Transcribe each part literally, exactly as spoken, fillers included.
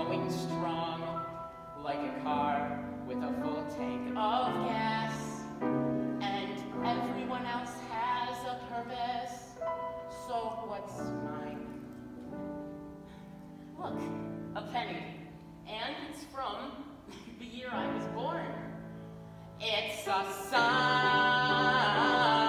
going strong, like a car with a full tank of gas. And everyone else has a purpose, so what's mine? Look, a penny, and it's from the year I was born. It's a sign.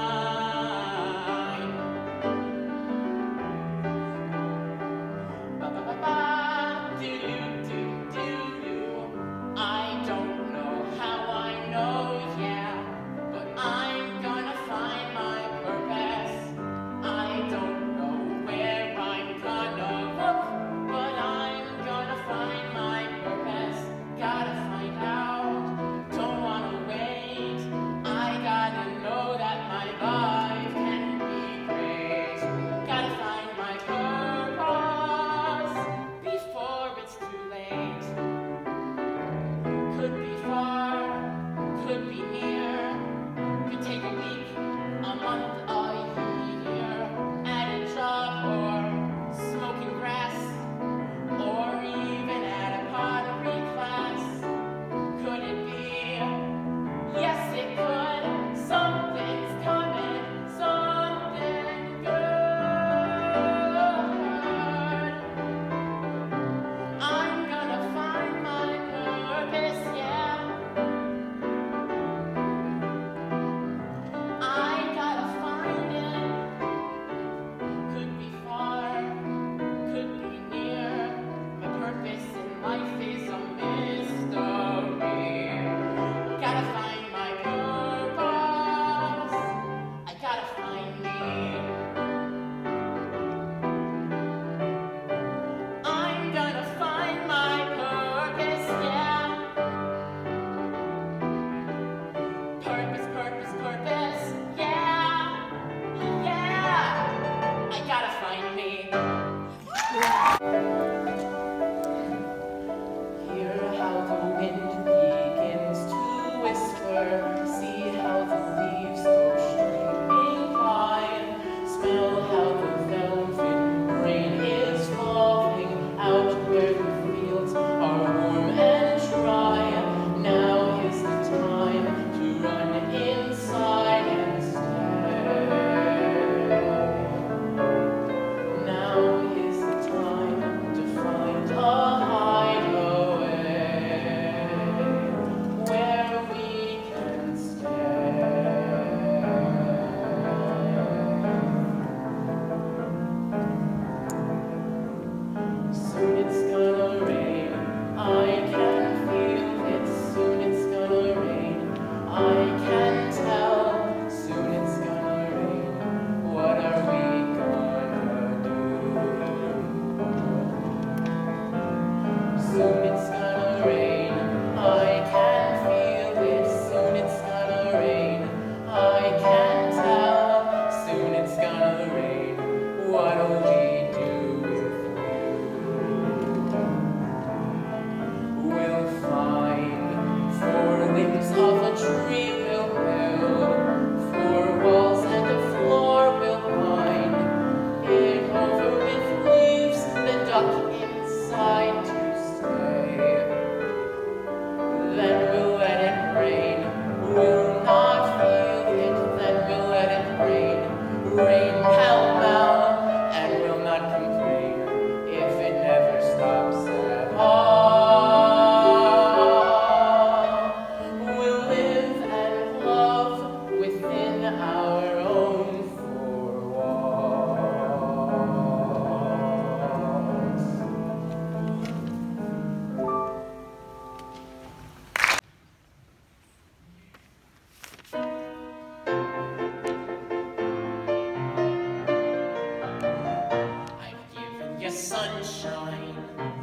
Sunshine,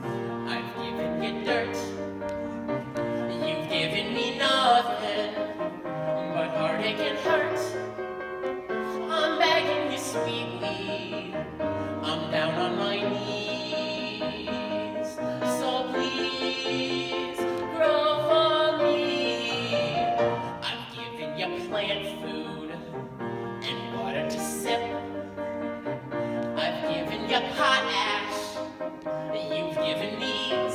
I've given you dirt. You've given me nothing but heartache and hurt. I'm begging you sweetly, I'm down on my knees, so please grow for me. I've given you plant food and water to sip. I've given you hot ash, you've given me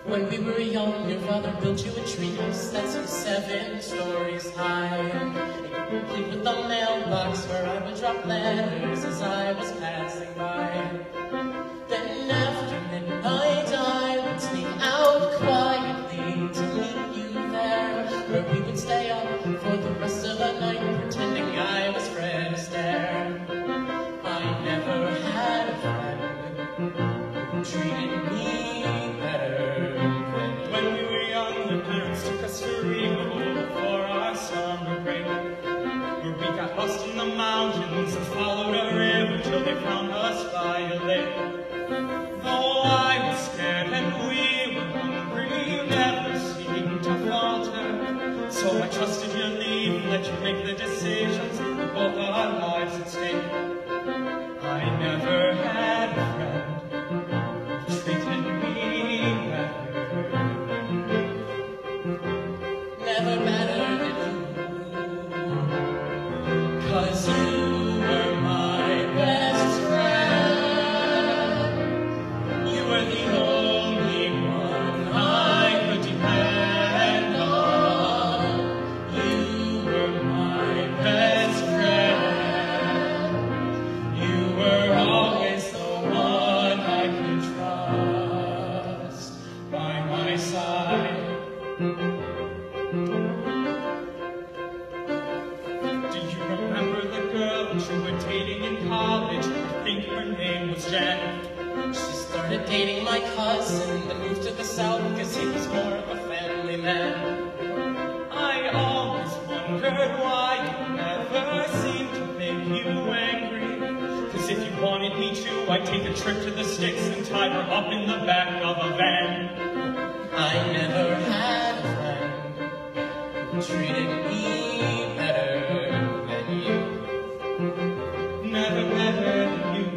When we were young, your father built you a treehouse that's seven stories high. Complete with the mailbox where I would drop letters as I was passing by. Then after midnight I would sneak out quietly to meet you there, where we would stay up for the rest of the night, pretending I was Fred Astaire. I never had a friend who treated me better than when we were young. The parents took us to Rio for our summer break, where we got lost in the mountains and followed a river till they found us by a lake. Though I was scared and we were hungry, you never seemed to falter. So I trusted your lead and let you make the decisions with both our lives at stake. I never had a friend who treated me better. never better than you, 'cause you were my best friend. You were the only one I could depend on. You were my best friend. You were always the one I could trust by my side. Do you remember the girl that you were dating in college? I think her name was Jen. She started dating my cousin, then moved to the south because he was more of a family man. I always wondered why you never seemed to make you angry. 'Cause if you wanted me to, I'd take a trip to the sticks and tie her up in the back of a van. I never had a friend who treated me better than you. Never better than you.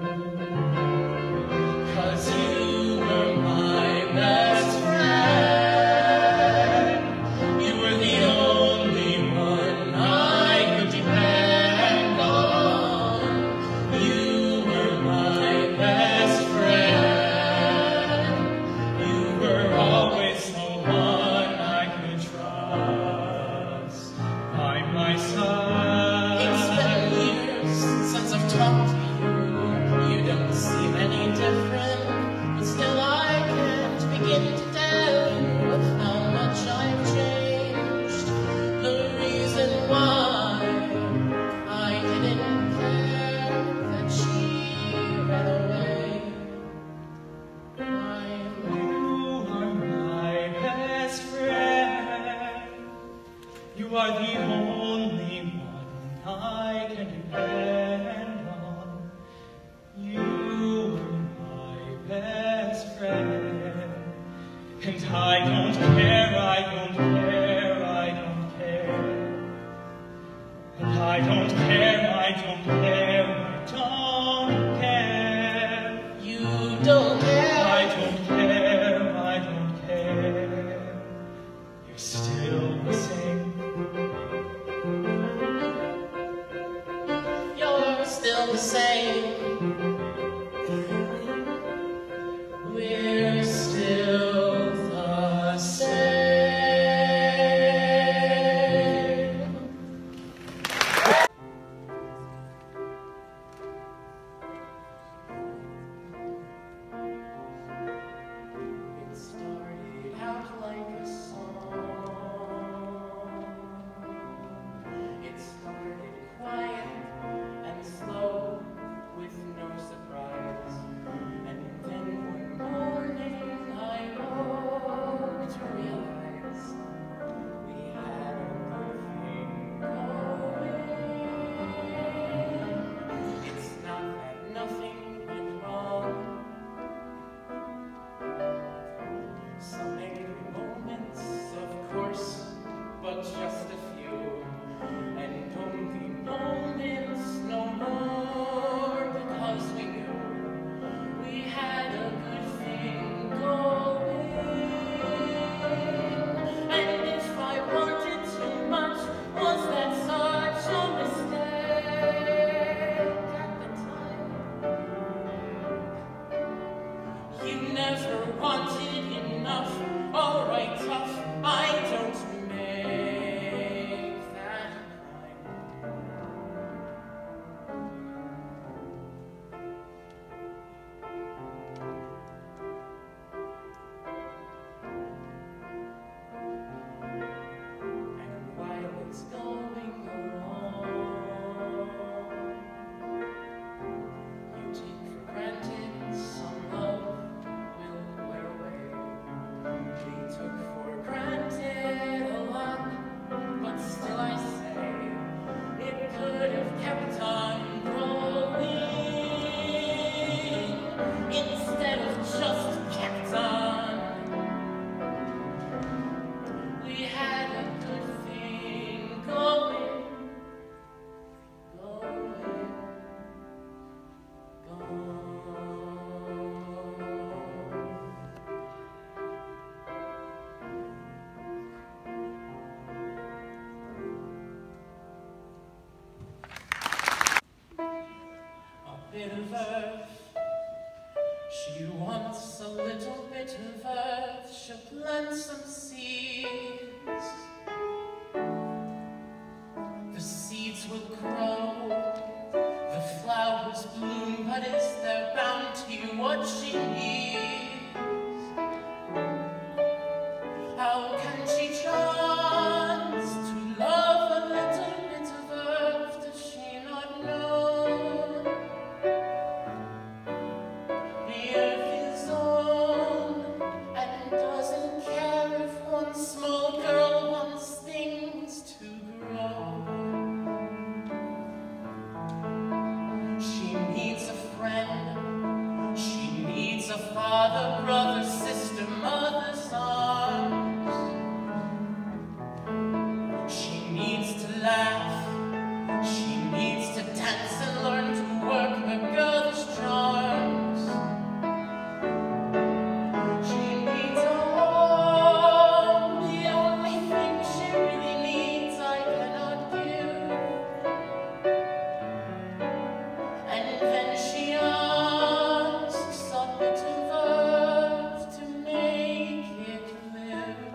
'Cause you were my best friend. You were the only one I could depend on. You were my best friend. You were always the one I could trust By my side. It's been years since I've talked to you. You don't seem any different, but still I can't begin to tell you how much I've changed. The reason why I didn't care that she ran away. I'm You are my best friend. You are the only one I can depend on. You are my best friend. And I don't care, I don't care, I don't care. And I don't care, I don't care, I don't care. You don't care. I don't care, I don't care. You're still the same. You're still the same. We're still the same. It started out like a song. It started quiet and slow with no surprise. And then one morning I woke to realize we had a good thing going. It's not that nothing went wrong. Some angry moments, of course, but just a few. And only moments no more, because we knew we had a good thing going. And if I wanted too much, was that such a mistake at the time? You never wanted enough. enough. All right, tough, I don't make that And while it's going along, you take for granted some love will wear away. They took for granted a lot, but still I say it could have kept on growing instead of just kept on. We had a good thing going, going, going. A bit of earth, she wants a little bit of earth, she'll plant some seeds. The seeds will grow, the flowers bloom, but is their bounty what she needs? How can she chance to love a little bit of earth? Does she not know the earth is old and doesn't care if one small girl wants things to grow? She needs a friend, she needs a father, brother, sister, mother's arms. She needs to laugh, she needs to dance and learn to work her girlish charms. She needs a home, the only thing she really needs I cannot give. And then she asks a bit of earth to make it live.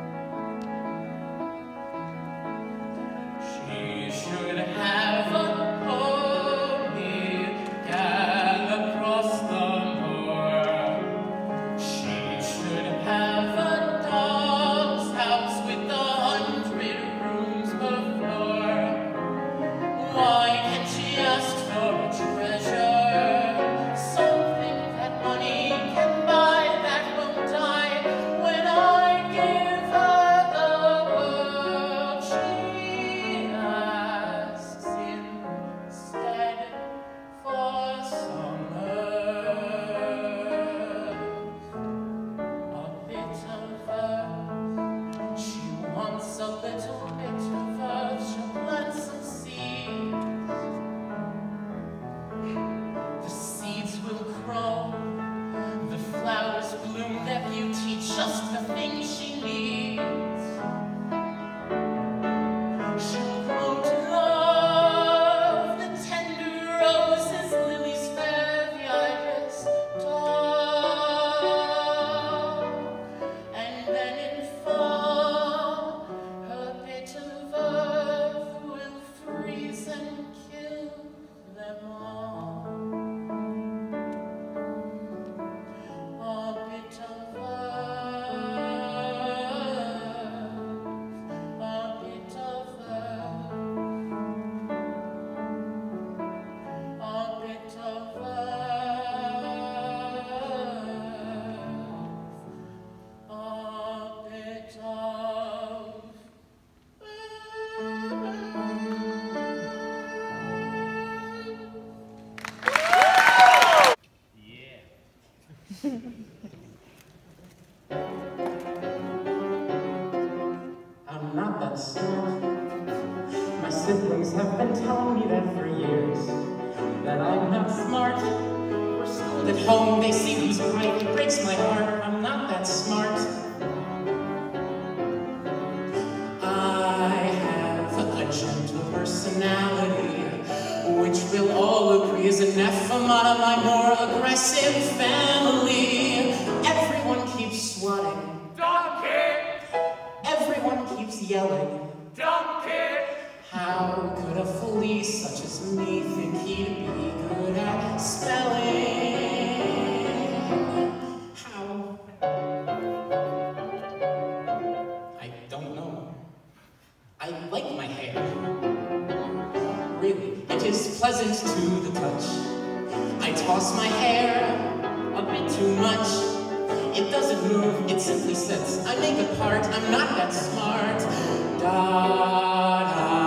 She should have a pony, gallop across the moor. She should have a dog's house with a hundred rooms per floor. Why can't she ask for a treasure? Something that money can buy that won't die. When I give her the world, she asks instead for some earth. A bit of earth. She wants a little bit of earth. She'll plant some seeds. The seeds will grow, the flowers bloom, their beauty just the thing she needs. She'll grow to love the tender roses, lilies fair, the iris tall. And then in fall, her bit of earth will freeze and kill them all. A bit of earth, a bit of earth, a bit of earth, a bit of I'm not that smart. My siblings have been telling me that for years, that I'm not smart. We're schooled at home, they see who's right. It breaks my heart, I'm not that smart. I have a gentle personality, which we'll all agree is anathema to my more aggressive family. Everyone keeps swatting pleasant to the touch. I toss my hair a bit too much. It doesn't move, it simply sits. I make a part, I'm not that smart. Da, da.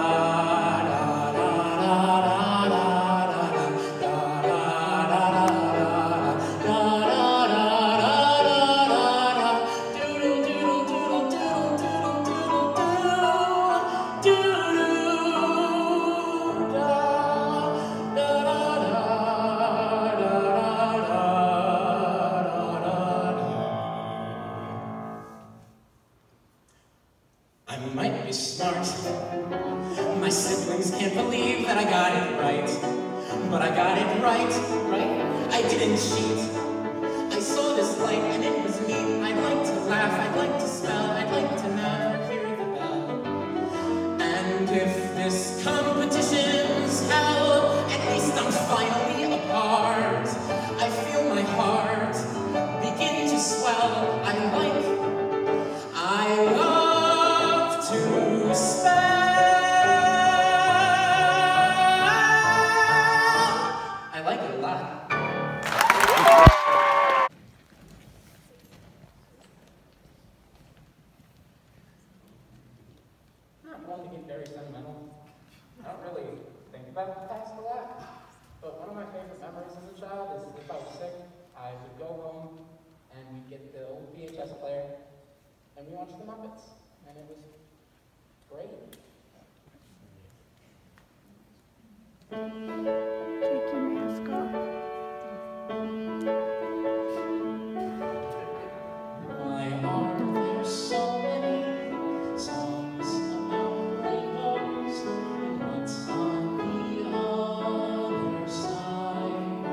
I might be smart. My siblings can't believe that I got it right. But I got it right, right? I didn't cheat. I saw this light and it was neat. I'd like to laugh, I'd like to smell, I'd like to never hear the bell. And if this competition's hell, at least I'm finally apart. I feel my heart begin to swell. I like, I love to spell. I like it a lot. I'm not one to get very sentimental. I don't really think about the past a lot. But one of my favorite memories as a child is if I was sick, I would go home and we'd get the old V H S player and we watched the Muppets. And it was great. Take your mask off. Why are there so many songs about rainbows? And what's on the other side?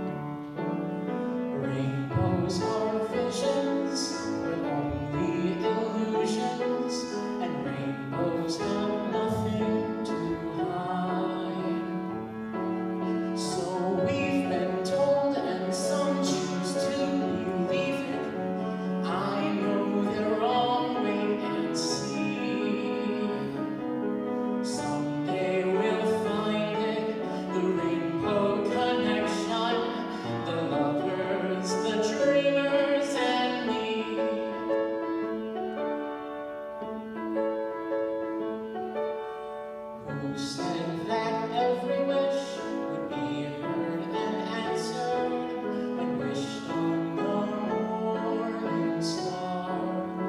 Rainbows are visions, but only illusions, and rainbows have nothing to hide. So we've been told, and some choose to believe it. I know they're wrong, wait and see. Someday we'll find it, the rainbow connection, the lovers, the dreamers, and me. Who said that every wish would be heard and answered when wished on the morning star?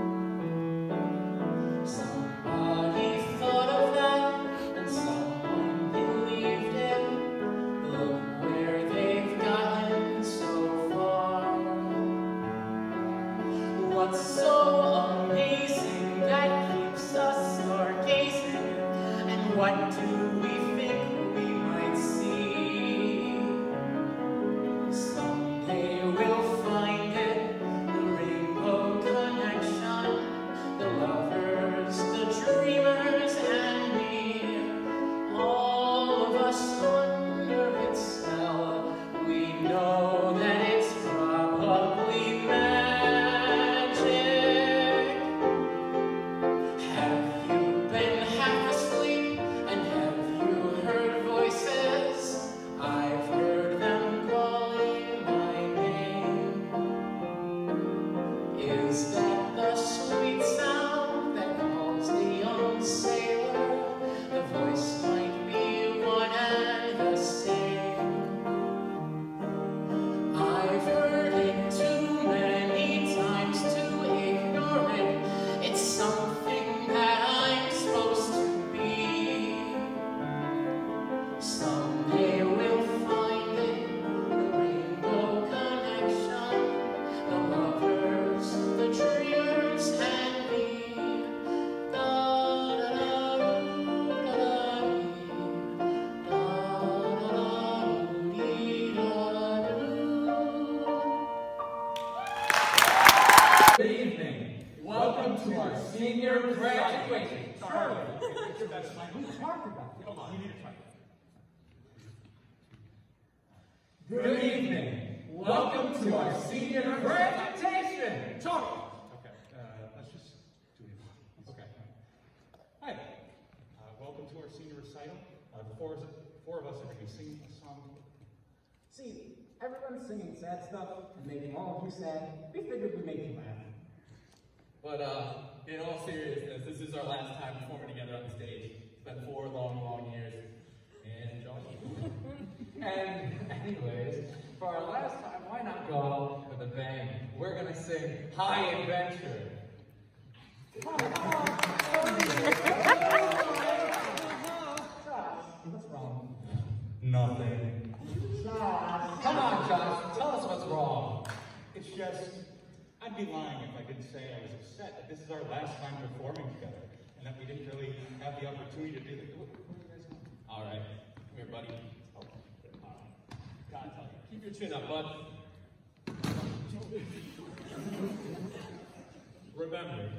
Somebody thought of that and someone believed it. Look where they've gotten so far. What's so amazing that keeps us stargazing? And what do we think we might see? Someday we'll find it, the rainbow connection, the lovers, the dreamers, and me. All of us under its spell, we know that it's probably magic. Have you been half asleep, and have you heard voices? I've heard them calling my name. Is that the sweet sound that calls the young sailor? The voice might be one and the same. I've heard it too many times to ignore it. It's something that I'm supposed to be. Someday we'll find it, the rainbow connection, the lovers, the dreamers, and me. Da da da da da da da. Good evening. Welcome to our senior graduation. Sorry. That's fine. Who's talking about? Hold on, you need to try that. Good evening. Welcome to our senior graduation. Tony. Okay, uh, let's just do it. Okay. Hi there. Uh, welcome to our senior recital. Uh, before, us, four of us are going to sing a song. See, everyone's singing sad stuff and making all of you sad. We figured we'd make you laugh. But uh, in all seriousness, this is our last time performing together on the stage. It's been four long, long years. And Johnny. And anyways, for our last time, why not go out with a bang? We're gonna sing High Adventure. What's wrong? Nothing. Josh. Come on, Josh, tell us what's wrong. It's just, I'd be lying if I didn't say I was upset that this is our last time performing together, and that we didn't really have the opportunity to do it. What, what are you guys doing? All right, come here, buddy. Oh, all right. Gotta tell you, keep your chin up, bud. Remember,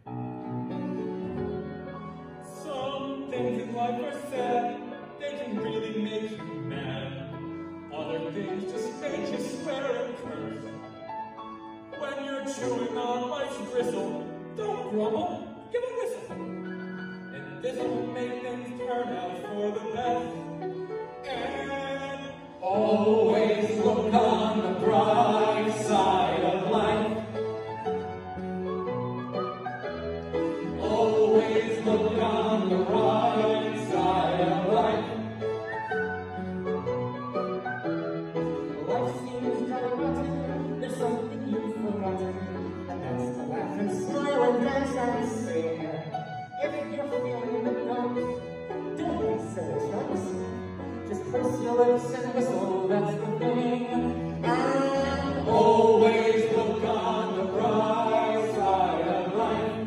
Some things in life are sad, they can really make you mad. Other things just make you swear and curse. When you're chewing on life's gristle, don't grumble, give a whistle. And this will make things turn out for the best. And Always look on the bright side of life. Always look on the right side of life. Life seems jolly rotten. There's something you've forgotten. And that's to laugh and smile and dance and sing. If you're feeling the dumps, don't be silly chumps. Just purse your lips and whistle, that's the thing. And Always look on the bright side of life.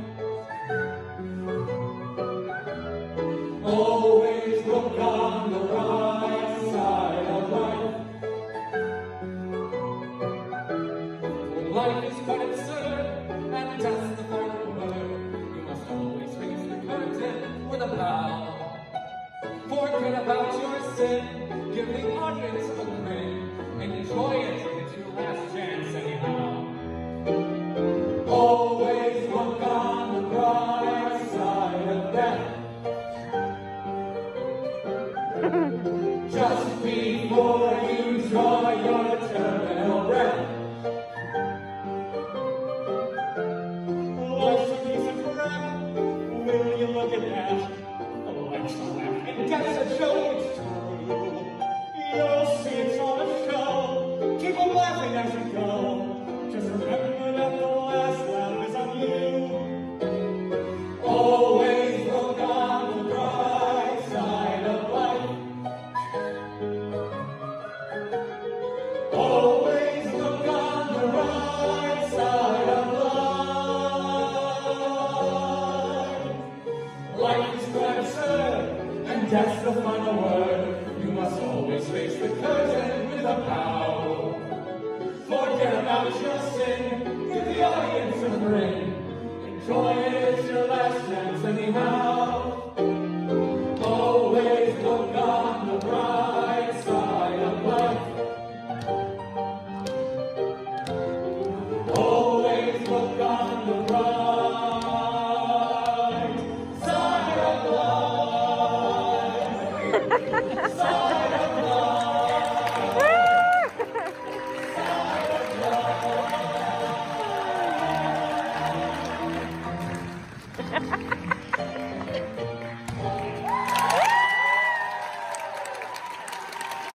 Always look on the right side of life. Life is quite absurd, and that's the final word. You must always face the curtain with a bow. Forget about your sin, give the audience a grin. Enjoy it, it's your last chance anyhow. Always look on the bright side of death. Just before you draw your terminal breath. life's a piece of crap, will you look at that? Life's a laugh, and that's a joke, it's true. You'll see it's all a show, keep on laughing as you go. Just remember that the last laugh is on you. Always look on the bright side of life. Always look on the right side of life. Life is quite absurd, and that's the final word. You must always face the curtain with a bow. Forget about your sin, give the audience a grin. Enjoy it, it's your last chance anyhow.